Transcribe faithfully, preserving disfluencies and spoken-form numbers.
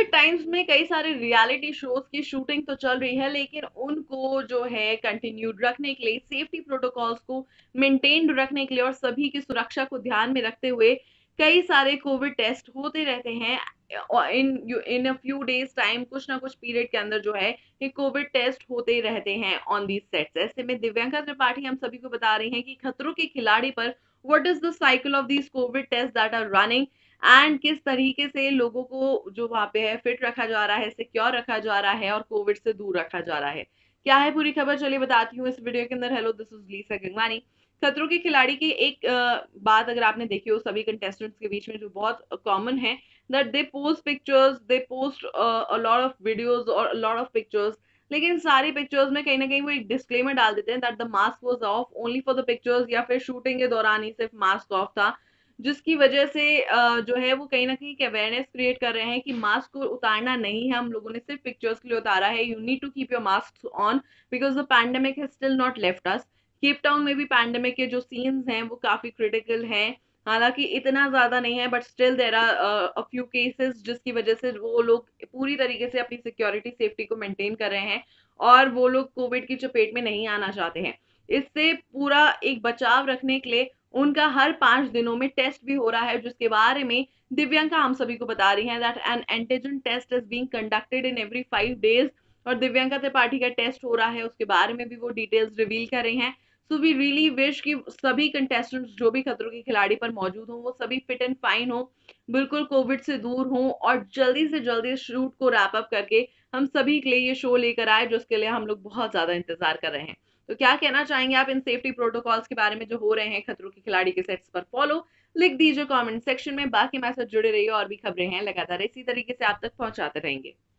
Covid times में कई सारे रियलिटी शोज की शूटिंग तो चल रही है, लेकिन उनको जो है कंटिन्यूड रखने के लिए, सेफ्टी प्रोटोकॉल्स को मेंटेन रखने के लिए और सभी की सुरक्षा को ध्यान में रखते हुए कई सारे कोविड टेस्ट होते रहते हैं। In in a few days time, कुछ ना कुछ पीरियड के अंदर जो है ये कोविड टेस्ट होते रहते हैं ऑन दीज सेट्स। ऐसे में दिव्यांका त्रिपाठी हम सभी को बता रही हैं कि खतरों के खिलाड़ी पर what is the cycle of these covid test that are running, and किस तरीके से लोगों को जो वहां पे है फिट रखा जा रहा है, सिक्योर रखा जा रहा है और कोविड से दूर रखा जा रहा है। क्या है पूरी खबर, चलिए बताती हूँ इस वीडियो के अंदर। Hello, this is Lisa Gangwani. खतरों के खिलाड़ी की एक अ, बात अगर आपने देखी हो सभी कंटेस्टेंट्स के बीच में जो बहुत कॉमन है, that they post pictures, they post a lot of videos और लॉट ऑफ पिक्चर्स, लेकिन सारी पिक्चर्स में कहीं ना कहीं वो एक डिस्क्लेमर डाल देते हैं that the mask was off only for the pictures, या फिर शूटिंग के दौरान ही सिर्फ मास्क ऑफ था, जिसकी वजह से अ, जो है वो कहीं ना कहीं एक अवेयरनेस क्रिएट कर रहे हैं कि मास्क को उतारना नहीं है, हम लोगों ने सिर्फ पिक्चर्स के लिए उतारा है। You need to keep your mask on because the pandemic has still not left us. Cape Town में भी पैंडेमिक के जो सीन्स हैं वो काफी क्रिटिकल हैं, हालांकि इतना ज्यादा नहीं है, but still there are a few cases जिसकी वजह से वो लोग पूरी तरीके से अपनी सिक्योरिटी सेफ्टी को मेंटेन कर रहे हैं और वो लोग कोविड की चपेट में नहीं आना चाहते हैं। इससे पूरा एक बचाव रखने के लिए उनका हर पांच दिनों में टेस्ट भी हो रहा है, जिसके बारे में दिव्यांका हम सभी को बता रही हैं that an antigen test is being conducted in every five days. और दिव्यांका त्रिपाठी का टेस्ट हो रहा है, उसके बारे में भी वो डिटेल्स रिवील कर रही हैं। सो वी रियली विश कि सभी कंटेस्टेंट्स जो भी खतरों के खिलाड़ी पर मौजूद हों वो सभी फिट एंड फाइन हो, बिल्कुल कोविड से दूर हों और जल्दी से जल्दी शूट को रैप अप करके हम सभी के लिए ये शो लेकर आए, जिसके लिए हम लोग बहुत ज्यादा इंतजार कर रहे हैं। तो क्या कहना चाहेंगे आप इन सेफ्टी प्रोटोकॉल्स के बारे में जो हो रहे हैं खतरों के खिलाड़ी के सेट्स पर? फॉलो लिख दीजिए कमेंट सेक्शन में। बाकी हमारे साथ जुड़े रहिए और भी खबरें हैं लगातार इसी तरीके से आप तक पहुंचाते रहेंगे।